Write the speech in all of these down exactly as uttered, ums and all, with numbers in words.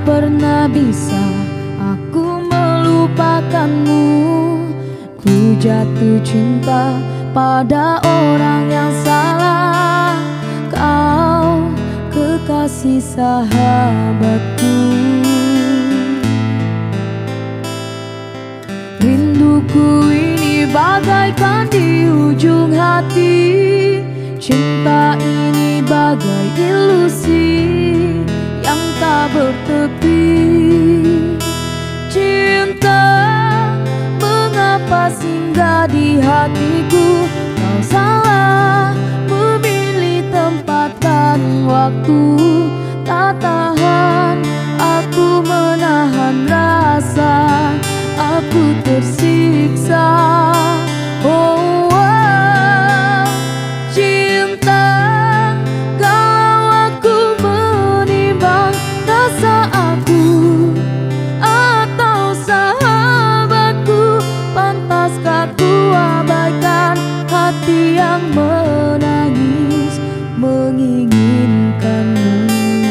pernah bisa aku melupakanmu. Ku jatuh cinta pada orang yang salah. Kau kekasih sahabatku. Rinduku ini bagaikan di ujung hati. Cinta ini bagai ilusi yang tak bertepi. Cinta, mengapa singgah di hatiku? Kau salah memilih tempat dan waktu. Tak tahan aku menahan rasa, aku tersiksa. Oh, oh, cinta, kalau aku menimbang rasa aku atau sahabatku, pantaskah ku abaikan hati yang menangis menginginkanmu?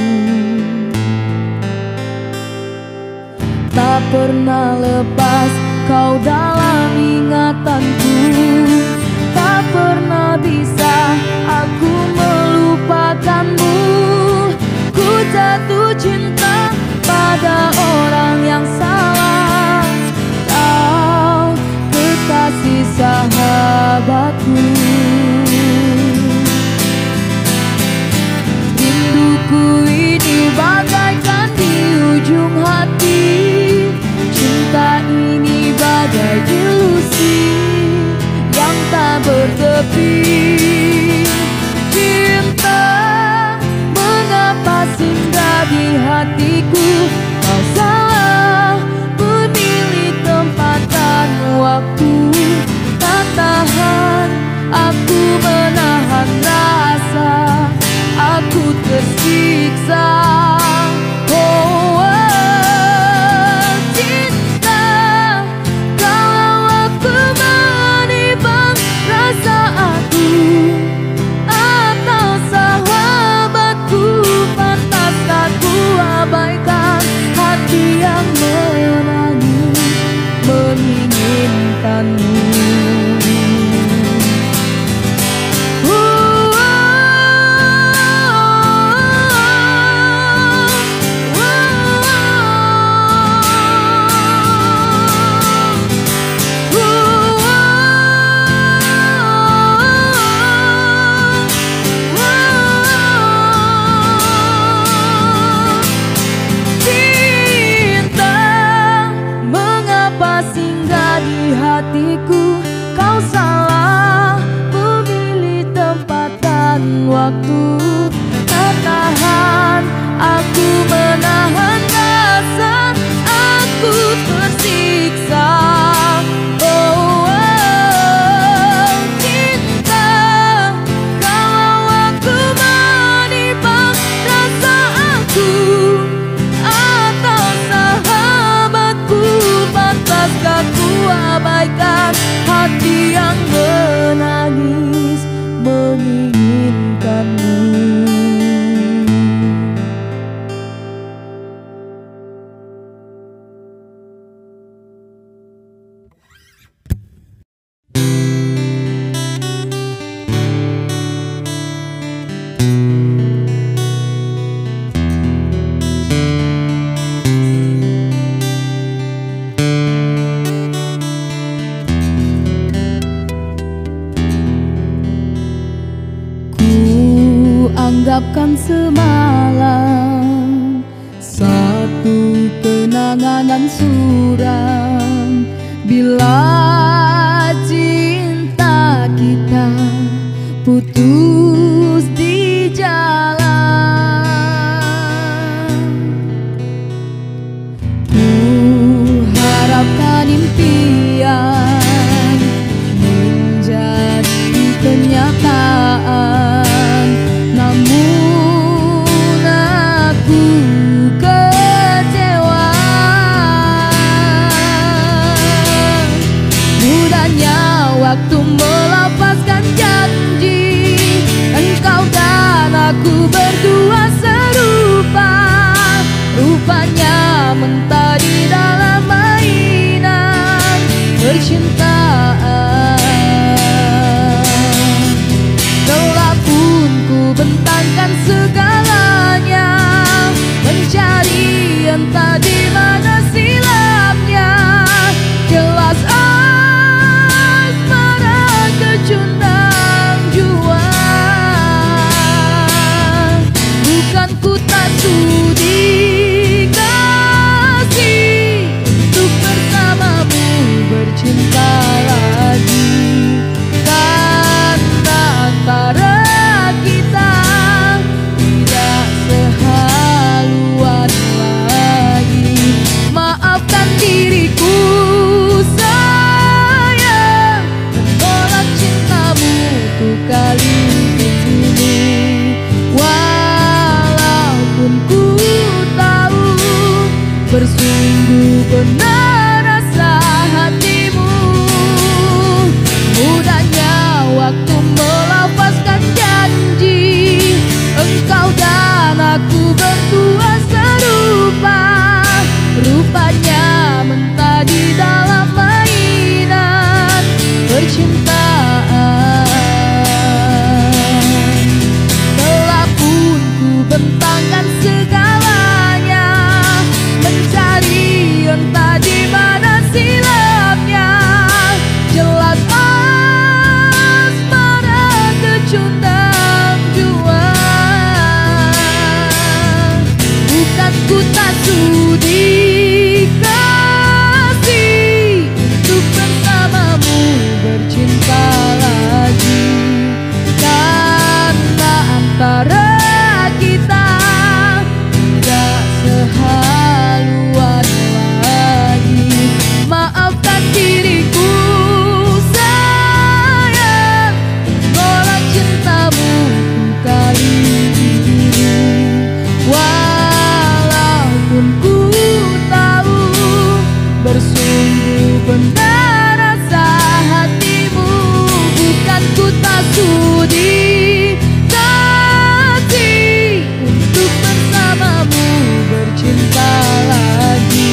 Tak pernah lepas kau dalam ingatanku. Tak pernah bisa aku melupakanmu. Ku jatuh cinta pada orang yang salah. Kau kekasih sahabatku. Rinduku ini bagaikan di ujung hati. Cinta ini bagai ilusi yang tak bertepi. Cinta, mengapa singgah di hatiku? Kau salah memilih tempat dan waktu. Tak tahan aku menahan rasa, aku tersiksa. Oh, oh, cinta, kalau aku menimbang rasa aku atau sahabatku, pantaskah ku abaikan hati yang menangis menginginkanmu? Hatiku, kau salah memilih tempat dan waktu. Tak tahan aku menahan rasa, aku tersiksa. Oh, oh, cinta, kalau aku menimbang rasa aku atau sahabatku, pantaskah ku abaikan hati yang menangis menginginkanmu? Anggapkan semalam satu kenangan dan suram. Bila cinta kita putus di jalan, ku harapkan impian menjadi kenyataan. Namun aku kecewa. Mudahnya waktu melepaskan janji. Engkau dan aku berdua serupa. Rupanya sudi kasih untuk bersamamu bercinta lagi. Karena antara kita tidak sehaluan lagi. Maafkan diriku sayang, menolak cintamu untuk kali ini. Walaupun ku tahu bersungguh benar rasa hatimu, mudahnya waktu melafazkan janji. Engkau dan aku berdua serupa, rupanya mentah di dalam mainan percintaan. Telah pun ku bentangkan segalanya, mencari entah di mana silapnya. Jelas asmara kecundang jua, bukan ku tak sudi kasih untuk bersamamu bercinta lagi. Karena antara kita tidak sehaluan lagi. Maafkan diriku sayang, menolak cintamu kali ini. Walaupun ku tahu bersungguh benar rasa hatimu, bukan ku tak sudi kasih untuk bersamamu bercinta lagi.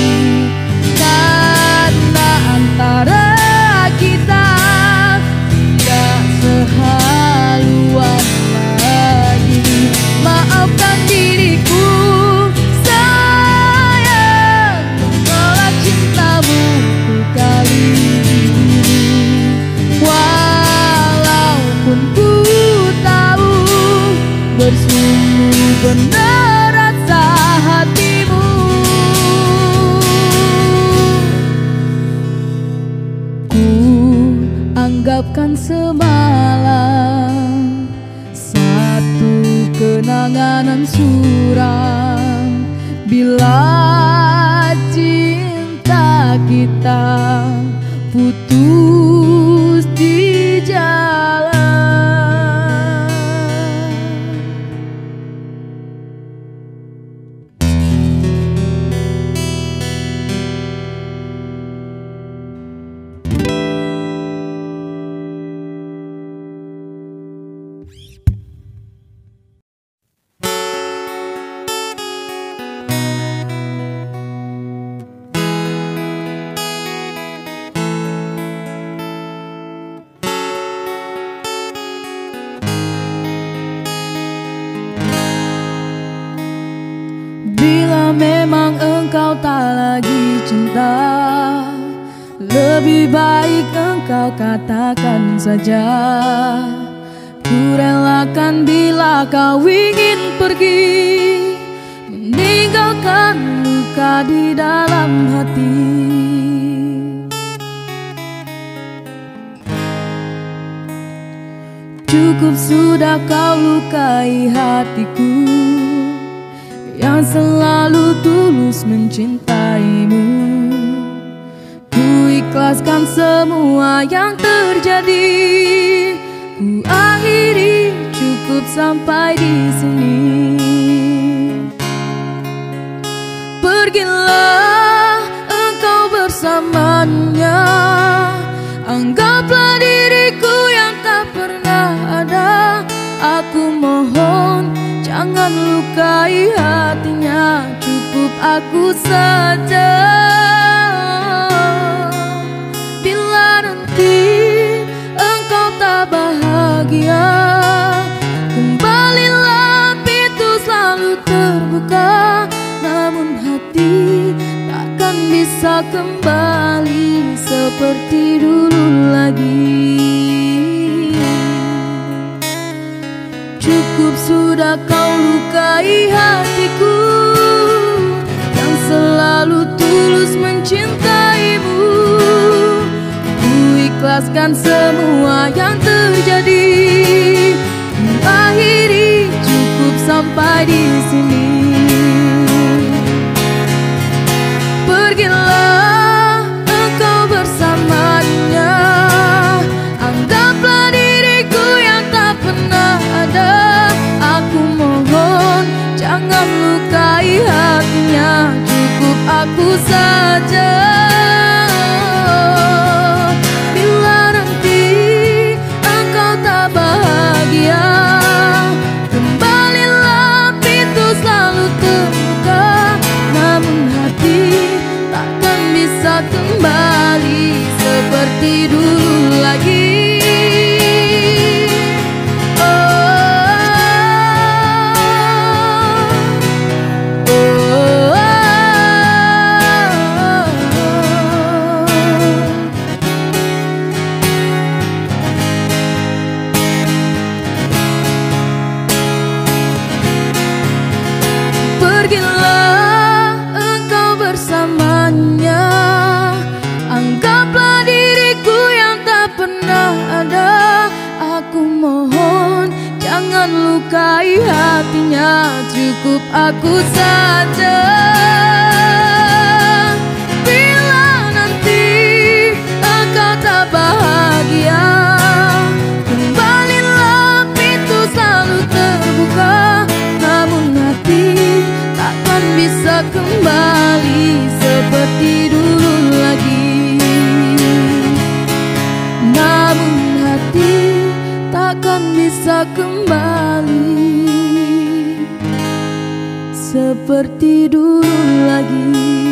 Karena antara kita tidak sehaluan lagi. Maafkan diriku sayang, menolak cintamu kali ini. Walaupun ku tahu bersungguh benar rasa hatimu. Ku anggapkan semalam satu kenangan suram, bila cinta kita putus di jalan. Bila memang engkau tak lagi cinta, lebih baik engkau katakan saja. Ku relakan bila kau ingin pergi, meninggalkan luka di dalam hati. Cukup sudah kau lukai hatiku yang selalu tulus mencintaimu. Ku ikhlaskan semua yang terjadi, ku akhiri cukup sampai di sini. Pergilah engkau bersamanya, anggaplah diriku yang tak pernah ada. Aku mohon jangan lukai hatinya, cukup aku saja. Bila nanti engkau tak bahagia, kembalilah, pintu selalu terbuka. Namun hati takkan bisa kembali seperti dulu lagi. Cukup cukup sudah kau lukai hatiku yang selalu tulus mencintaimu. Ku ikhlaskan semua yang terjadi, akhiri cukup sampai di sini. Pergilah engkau bersamanya, anggaplah diriku yang tak pernah ada. Aku mohon jangan lukai hatinya, cukup aku saja. Bila nanti engkau tak bahagia, kembalilah, pintu selalu terbuka. Namun hati takkan bisa kembali seperti dulu lagi. Pergilah engkau bersamanya, anggaplah diriku yang tak pernah ada. Aku mohon jangan lukai hatinya, cukup aku saja. Bila nanti engkau tak bahagia, kembalilah, pintu selalu terbuka. Namun hati takkan bisa kembali seperti dulu lagi. Namun hati takkan bisa kembali seperti dulu lagi.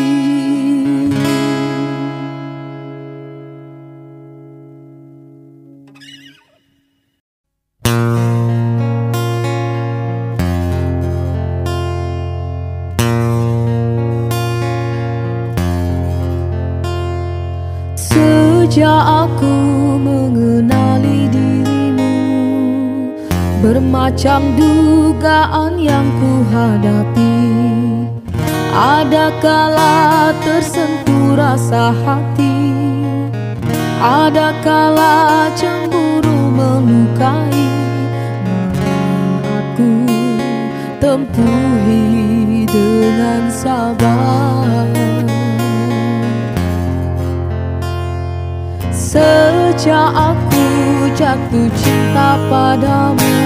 Sejak aku mengenali dirimu, bermacam dugaan yang ku hadapi. Ada kala tersentuh rasa hati, ada kala cemburu melukai. Namun aku tempuhi dengan sabar. Sejak aku jatuh cinta padamu,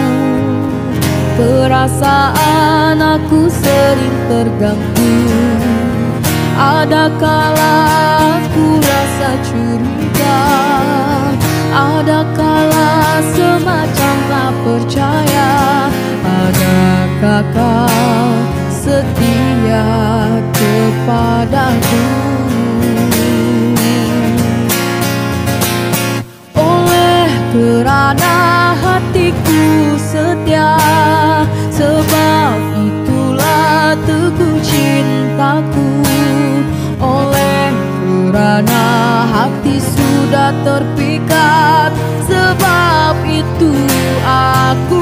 perasaan aku sering terganggu. Ada kala aku rasa curiga, ada kala semacam tak percaya. Adakah kau setia kepadaku? Kerana hatiku setia, sebab itulah teguh cintaku. Oleh kerana hati sudah terpikat, sebab itu aku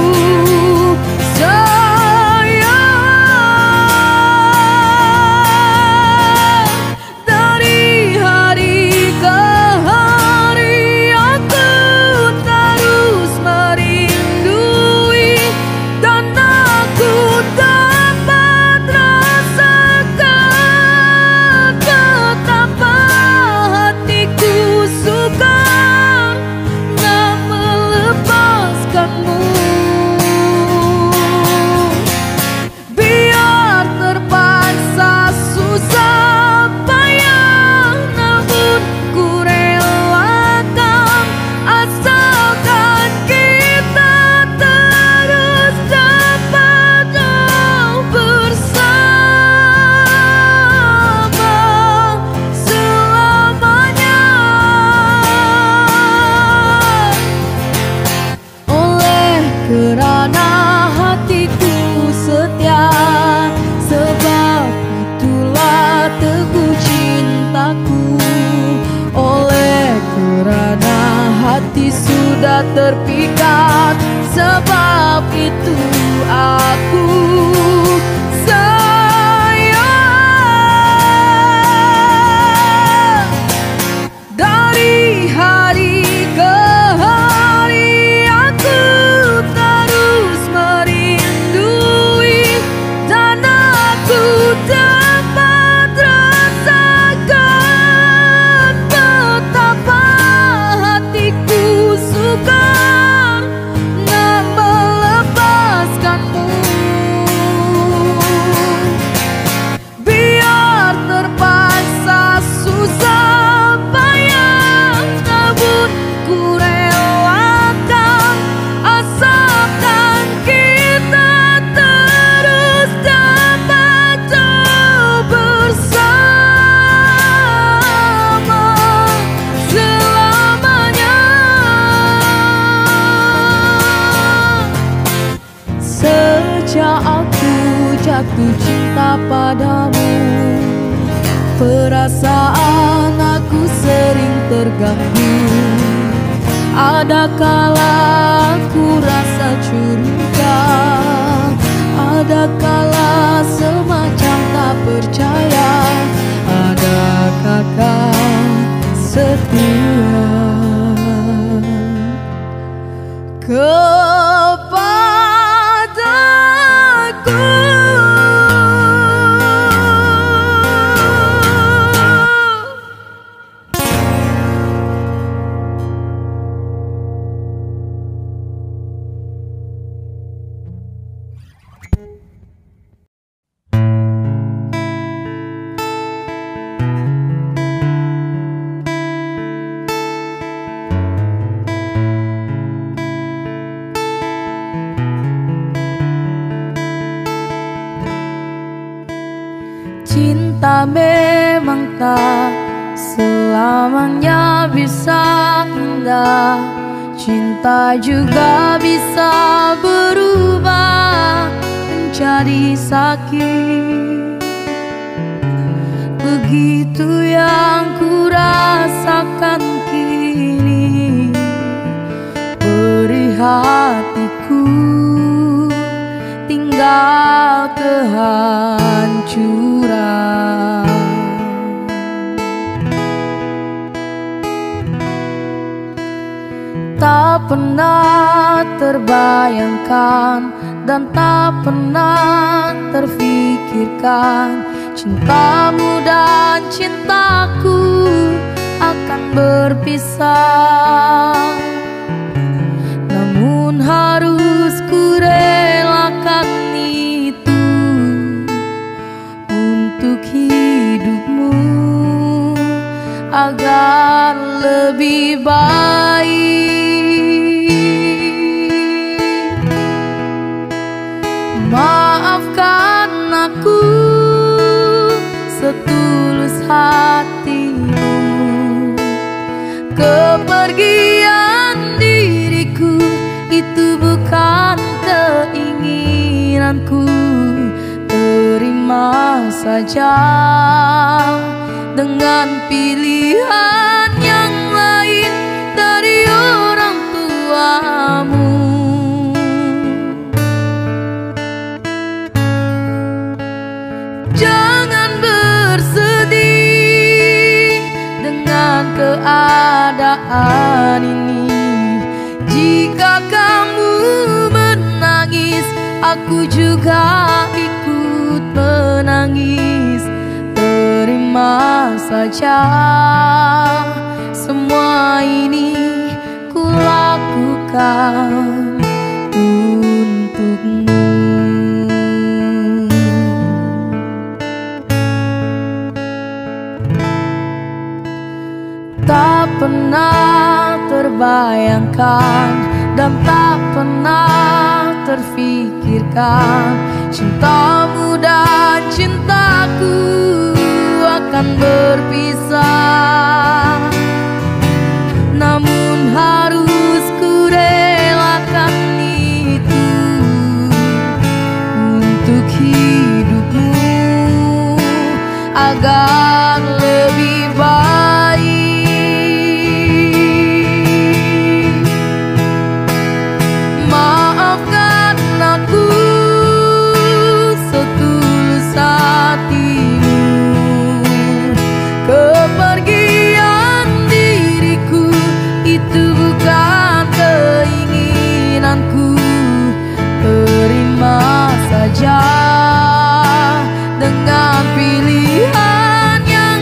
sayang. Dari hari ke hari aku terus merindui, dan aku dapat rasakan betapa hatiku sukar nak melepaskanmu. Ketika aku jatuh cinta padamu, perasaan aku sering terganggu. Ada kala aku rasa curiga, ada kala semacam tak percaya. Adakah kau setia kepadaku? Cinta memang tak selamanya bisa indah. Cinta juga bisa berubah menjadi sakit. Begitu yang ku rasakan kini. Beri hatiku tinggal kehancuran. Tak pernah terbayangkan dan tak pernah terfikirkan cintamu dan cintaku akan berpisah. Namun harus ku relakan itu untuk hidupmu agar lebih baik. Maafkan aku setulus hatimu. Kepergian diriku itu bukan keinginanku. Terima saja dengan pilihan yang lain dari orang tuamu. Jangan bersedih dengan keadaan ini. Jika kamu menangis, aku juga ikut menangis. Terima saja semua ini ku lakukan untukmu. Tak pernah terbayangkan dan tak pernah terfikirkan cintamu dan cintaku akan berpisah. Namun harus ku relakan itu untuk hidupmu agar lebih baik. Maafkan aku setulus hatimu. Kepergian diriku itu bukan keinginanku. Terima saja dengan pilihan yang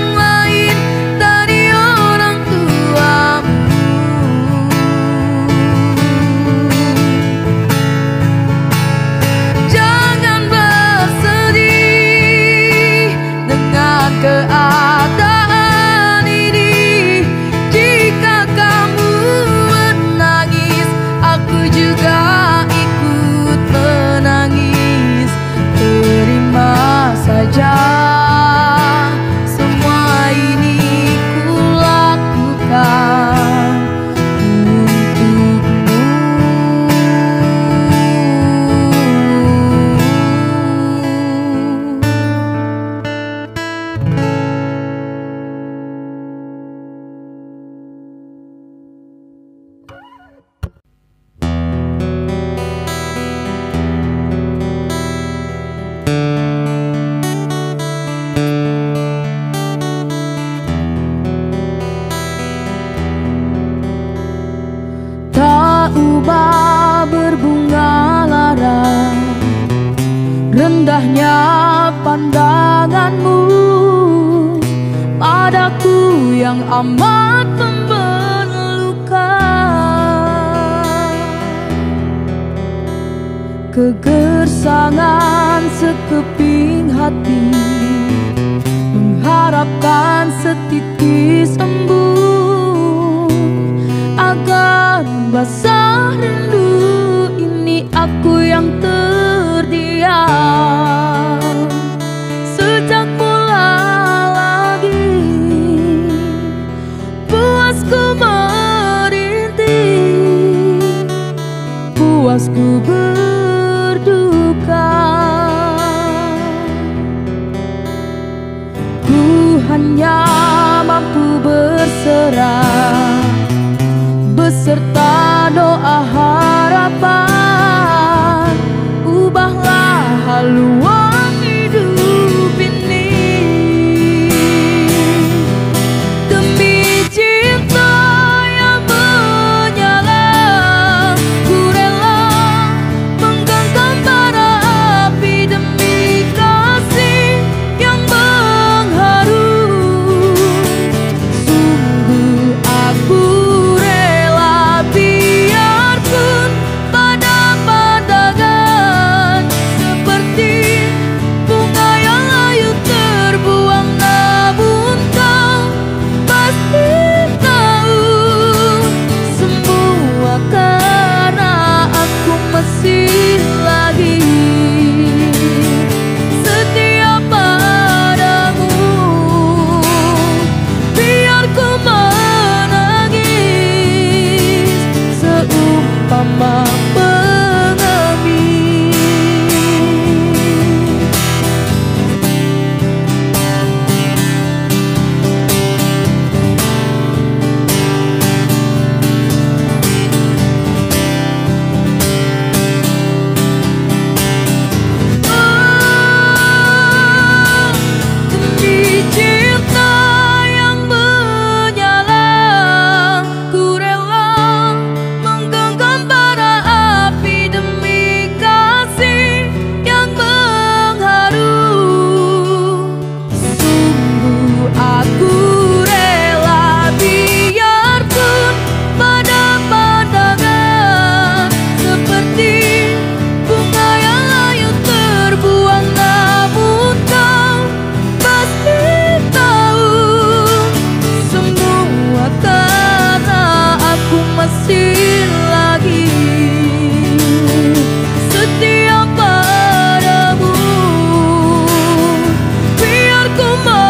indahnya pandanganmu padaku yang amat membelukan. Kegersangan sekeping hati mengharapkan setitis embun agar basah rindu ini aku yang terdiam. Sejak mula lagi puasku merintih, puasku berduka. Ku hanya mampu berserah beserta doa harapan, ubahlah haluan hidup ini. Demi cinta yang menyala, ku rela menggenggam bara api. Demi kasih yang mengharu, sungguh aku rela biarpun pada pandangan seperti bunga yang layu terbuang. Namun kau pasti tahu semua karena aku masih lagi setia padamu. Biar ku menangis seumpama pengemis. Demi cinta yang menyala, ku rela menggenggam bara api. Demi kasih yang mengharu, sungguh aku rela biarpun pada pandangan seperti bunga yang layu terbuang. Namun kau pasti tahu semua karena aku masih lagi setia padamu. Biar ku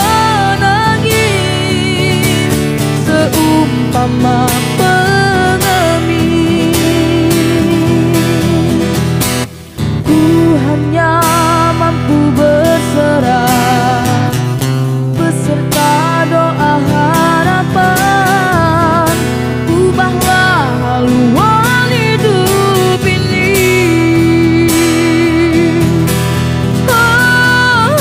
menangis seumpama pengemis. Ku hanya mampu berserah beserta doa harapan, ubahlah haluan hidup ini. Oh, oh,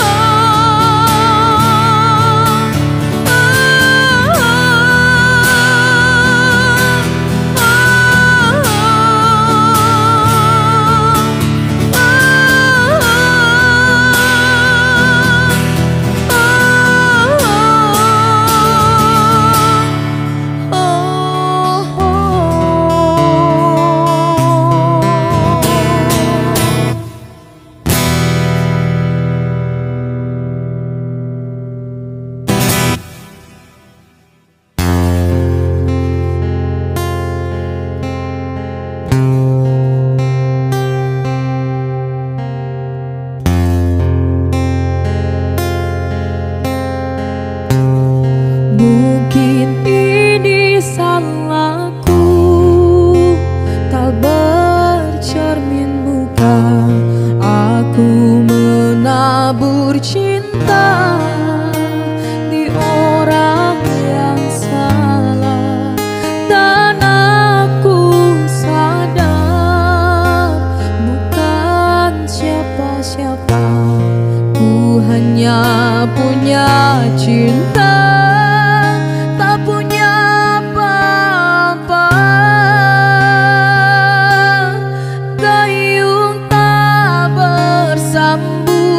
mungkin ini salahku, tak bercermin muka. Aku menabur cinta di orang yang salah, dan aku sadar bukan siapa-siapa. Ku hanya punya cinta, tak punya apa-apa. Gayung tak bersambung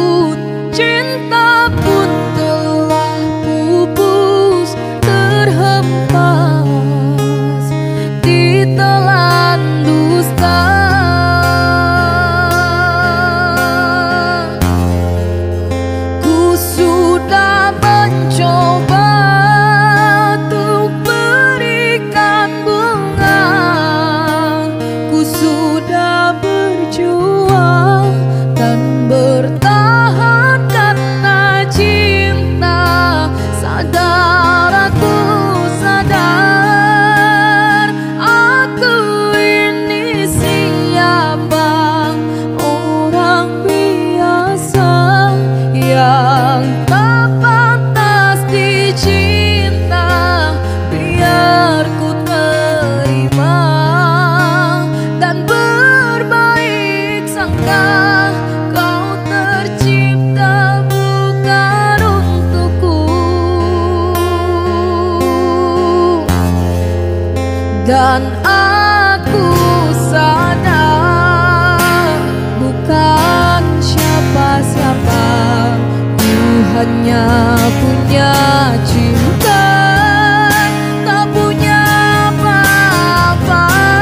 dan aku sadar bukan siapa-siapa, ku hanya punya cinta, tak punya apa-apa.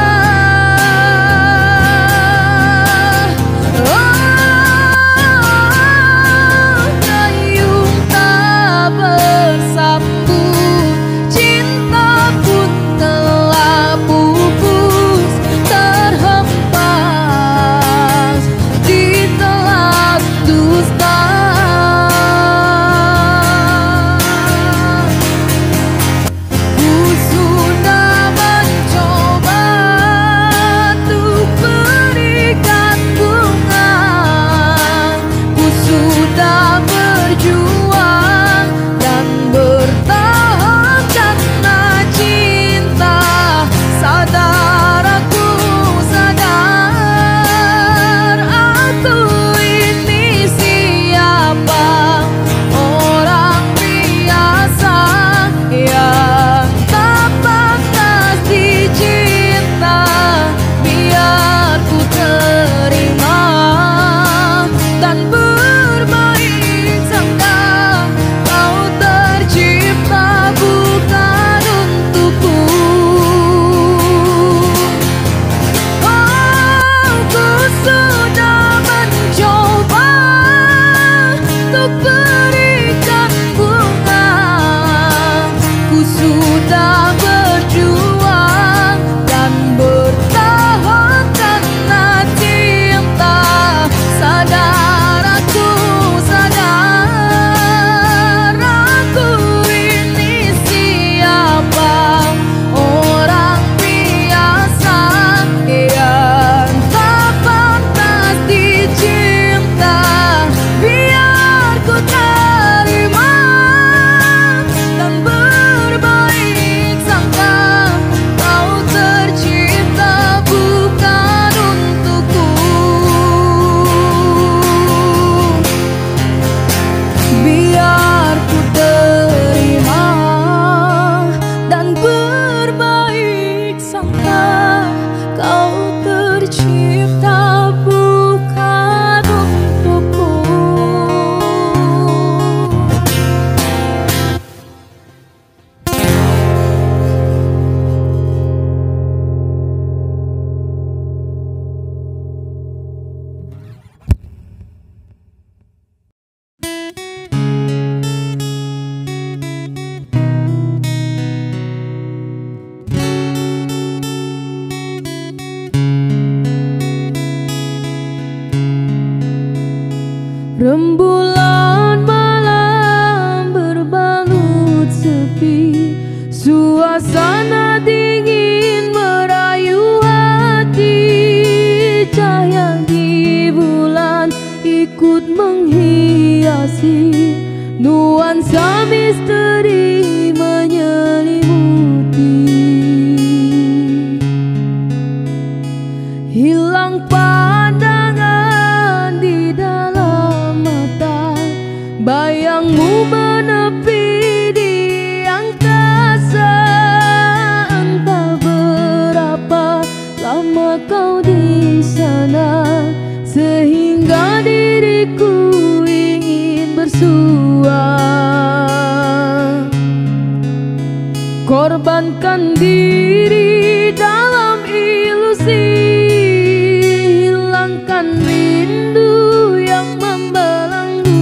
Oh, gayung tak bersambut, cinta pun telah pupus, terhempas di telan dusta. Ku sudah mencoba untuk berikan bunga, ku sudah berjuang dan bertahan karena cinta. Sadar aku, sadar aku ini siapa, orang biasa yang tak pantas dicinta. Biar ku terima dan berbaik sangka, kau tercipta bukan untukku. Oh, ku sudah mencoba untuk berikan bunga, ku sudah berjuang dan bertahan karena cinta. Sadar aku, sadar aku ini siapa, orang biasa yang tak pantas dicinta. Biar ku terima dan berbaik sangka, kau tercipta bukan untukku. Biar ku terima dan berbaik sangka, kau tercipta bukan untukku. Rembulan malam berbalut sepi, suasana dingin merayu hati. Cahaya di bulan ikut menghiasi, nuansa misteri menyelimuti. Hilang pandangan di dalam mata, bayangmu menepi di angkasa. Entah berapa lama kau di sana, sehingga diriku ingin bersua. Korbankan diri dalam ilusi, hilangkan rindu yang membelenggu,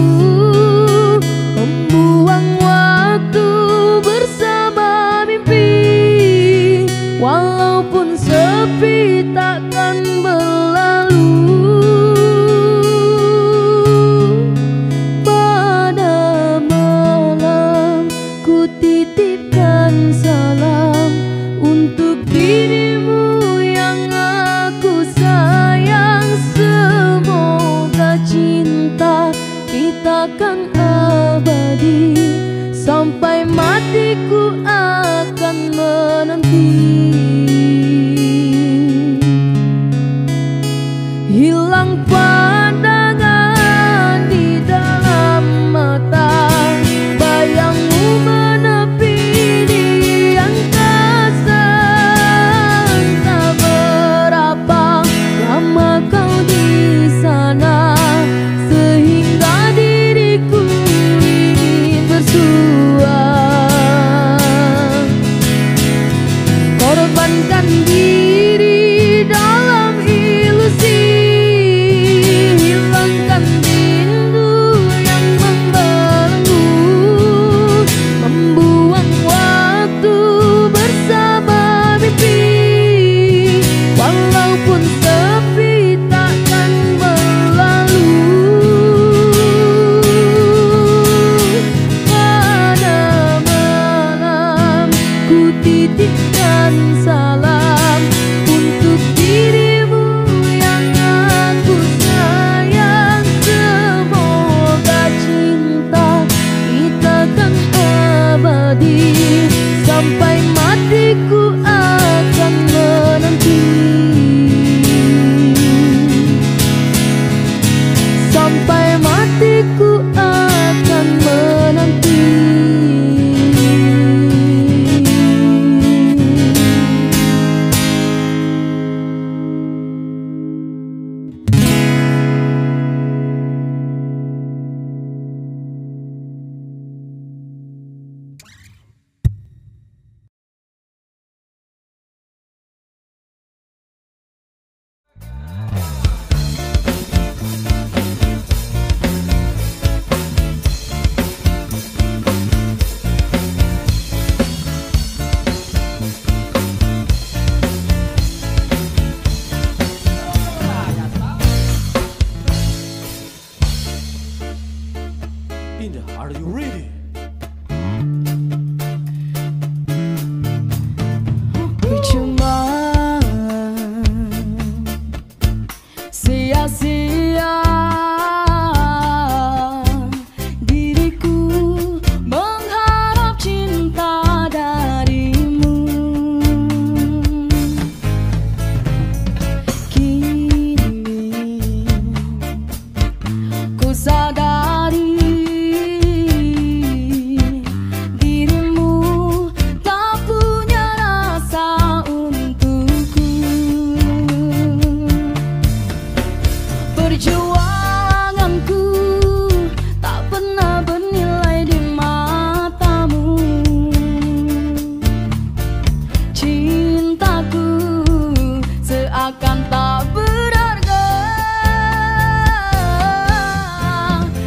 membuang waktu bersama mimpi. Walaupun sepi takkan berlalu, pada malam ku titipkan salam untuk dirimu yang aku sayang. Semoga cinta kita kan abadi, sampai matiku akan menanti. Hilang pandangan di dalam mata, bayangmu menepi di angkasa. Indah, are you ready? Percuma sia-sia diriku mengharap cinta darimu. Kini ku sadari perjuanganku tak pernah bernilai di matamu. Cintaku seakan tak berharga.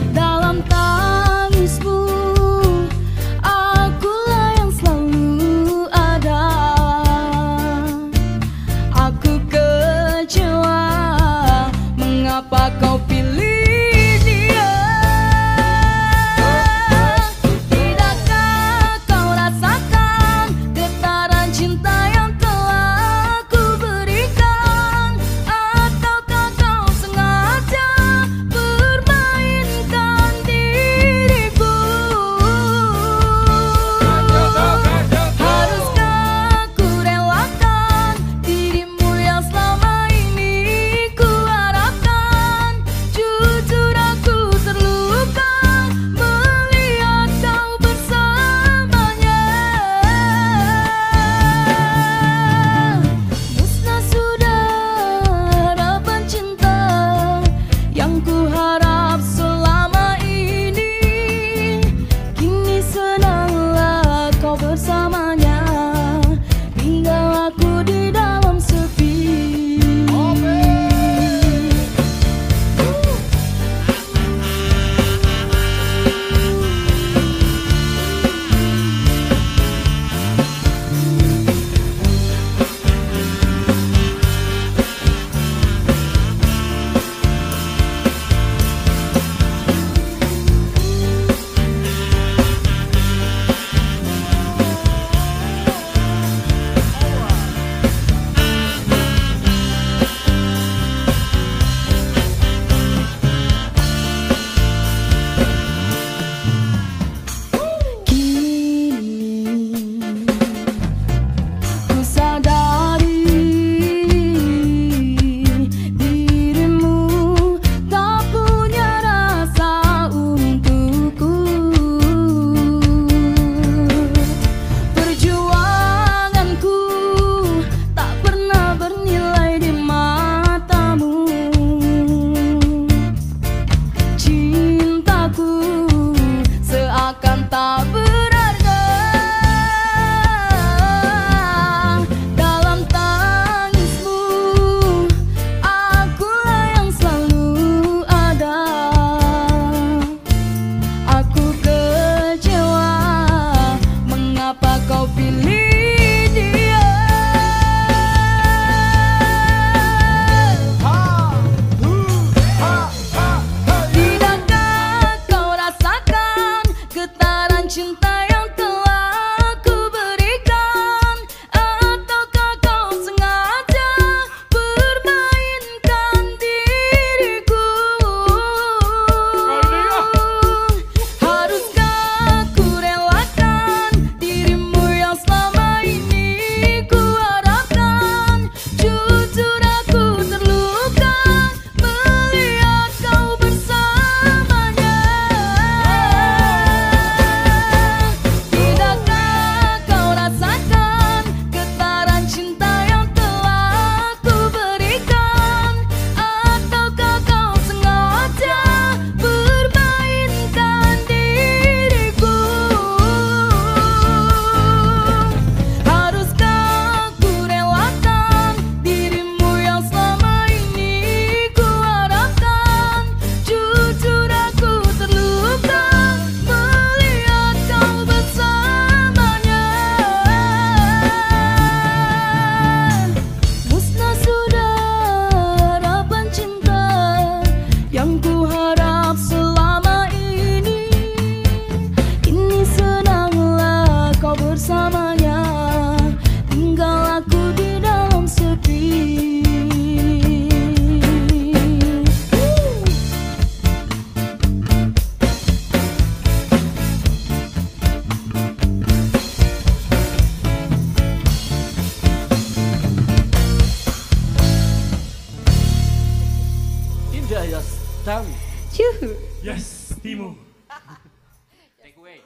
Timo. Take away.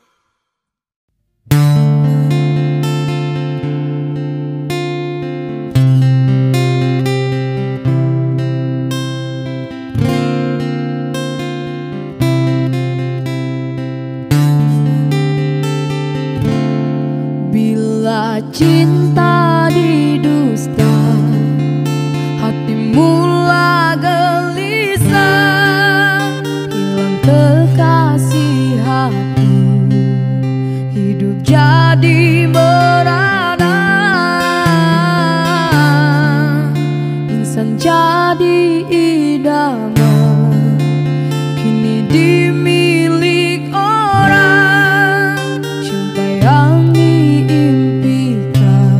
Bila cinta didusta, hati mula gelisah, hilang kekasih hati, hidup jadi merana, insan jadi idaman, kini dimilik orang, cinta yang diimpikan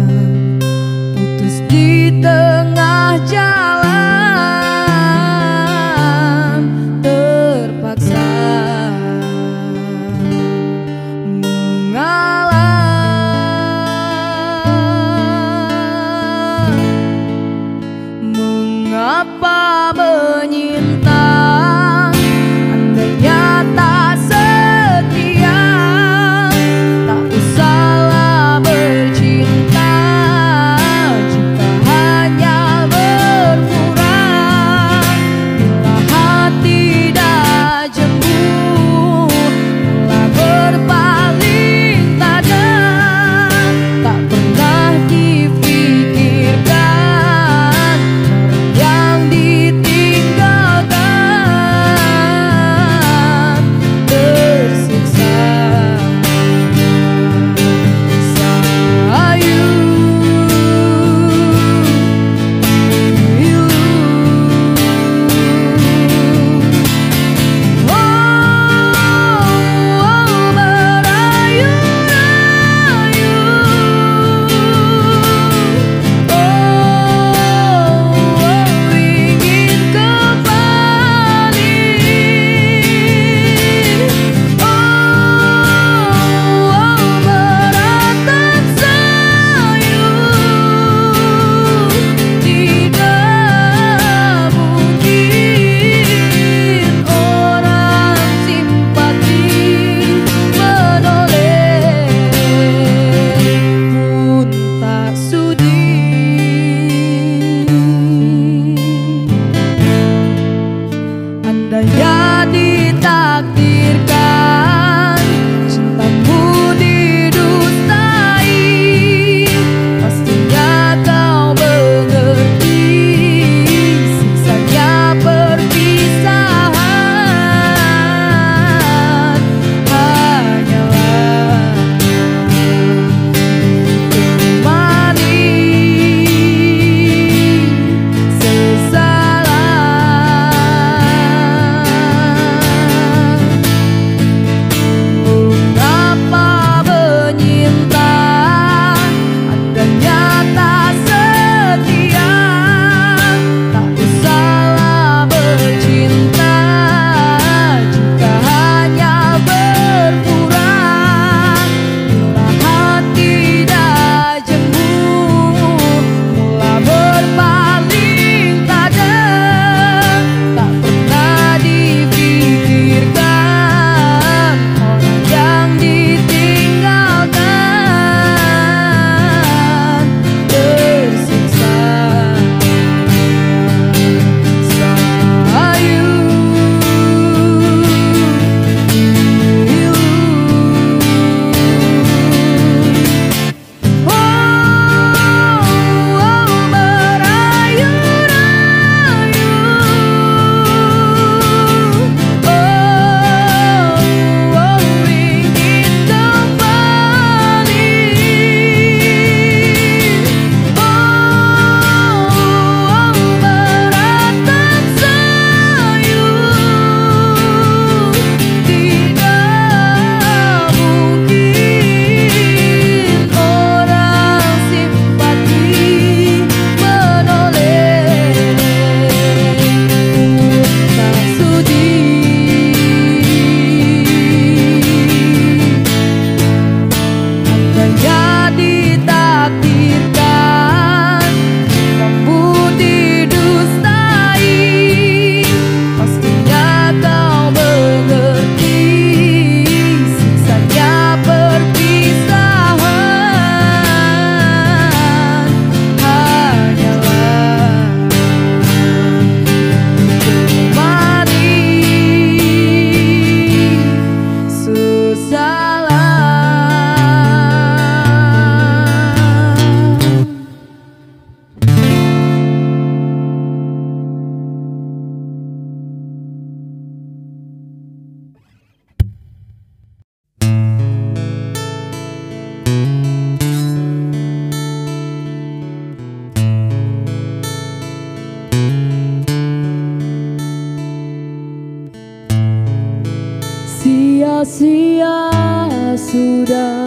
Sia-sia sudah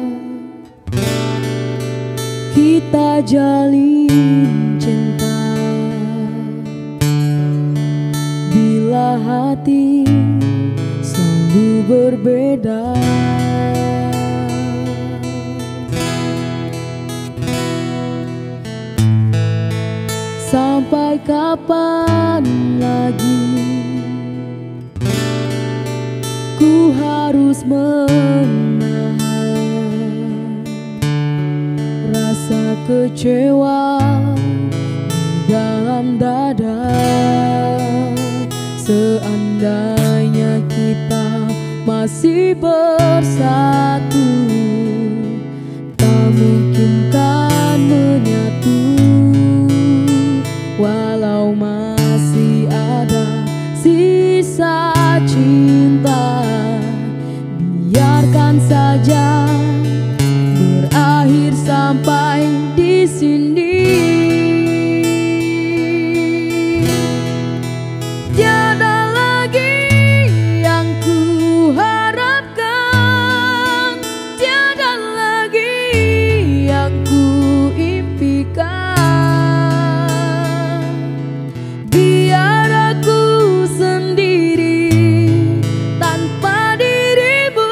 kita jalin cinta, bila hati selalu berbeda. Sampai kapan lagi ku harus menahan rasa kecewa di dalam dada. Seandainya kita masih bersatu, tak mungkin kan menyatu. Walau masih ada sisa cinta, biarkan saja berakhir sampai di sini. Tiada lagi yang ku harapkan, tiada lagi yang ku impikan. Biar aku sendiri tanpa dirimu.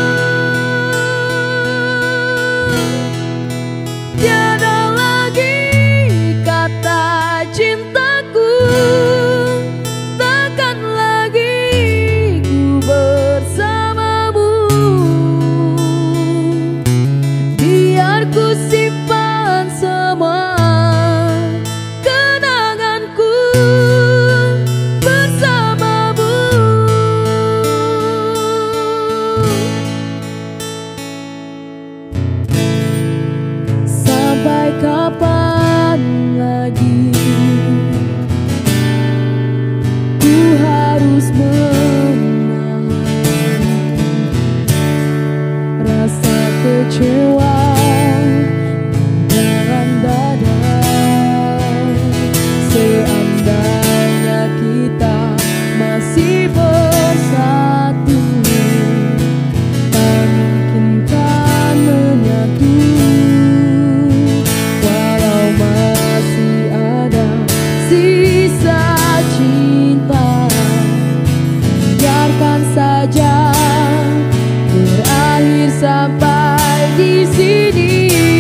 Tiada lagi kata cintaku, takkan lagi ku bersamamu. Biar ku simpan semua kenanganku bersamamu. Sampai kapan lagi ku harus menahan rasa kecewa di dalam dada. Seandainya kita masih bersatu, tak mungkin kan menyatu. Walau masih ada sisa cinta, biarkan saja berakhir sampai di sini.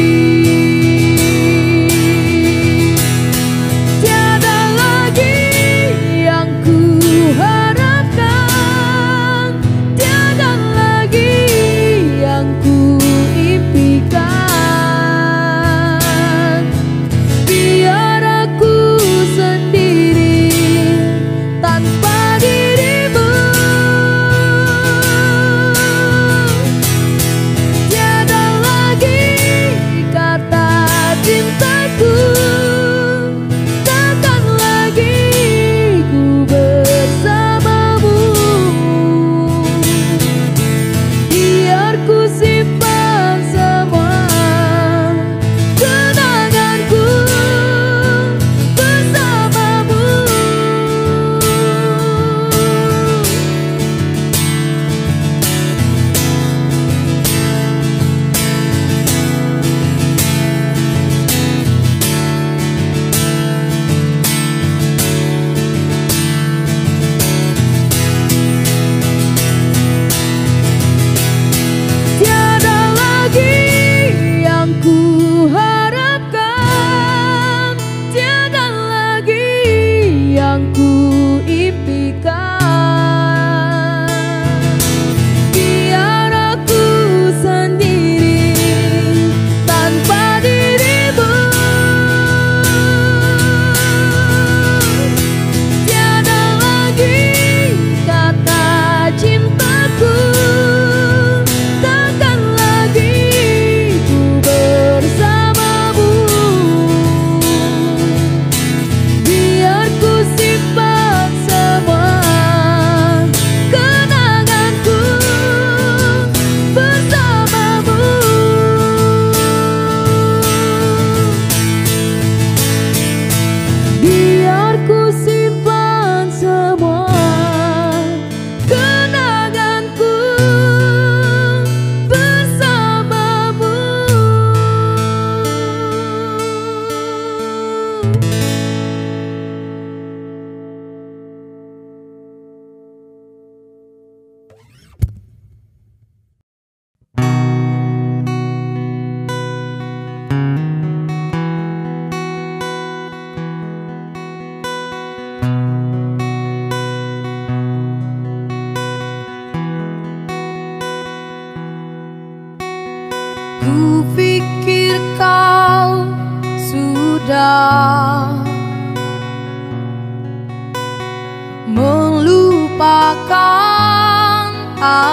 Tiada lagi yang ku harapkan, tiada lagi yang ku impikan. Biar aku sendiri tanpa dirimu.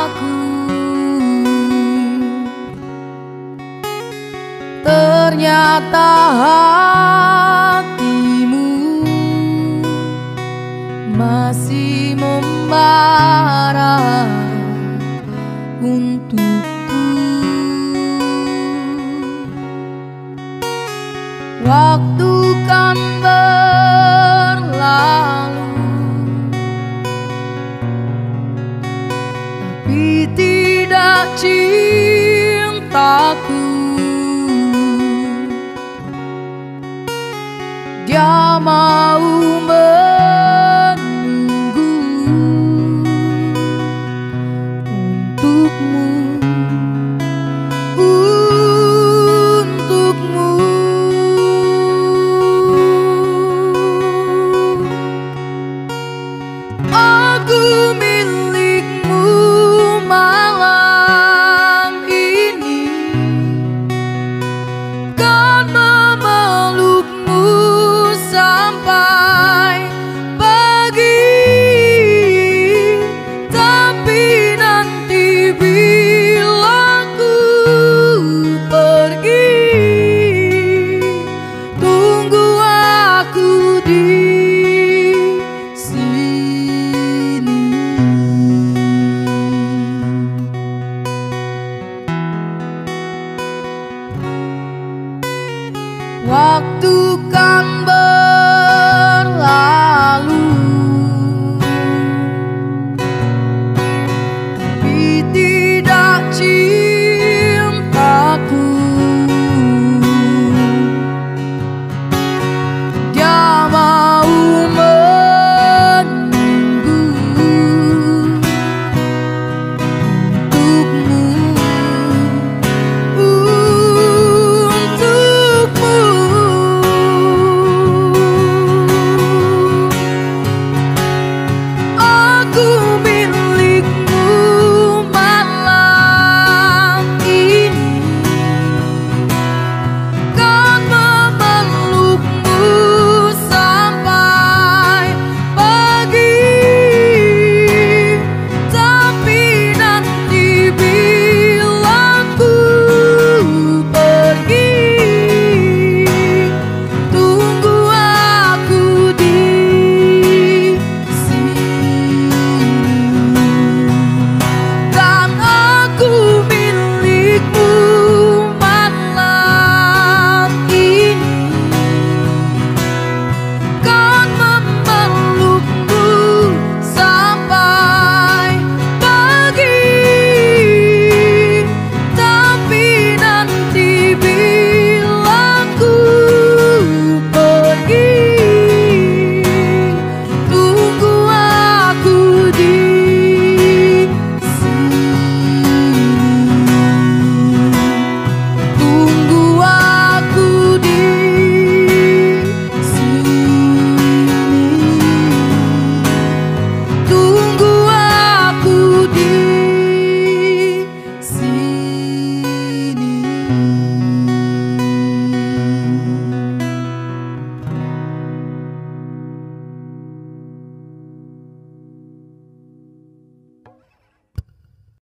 aku. Ternyata hatimu masih membara untukku. Waktu kan berlalu, tapi tidak cintaku. Dia mau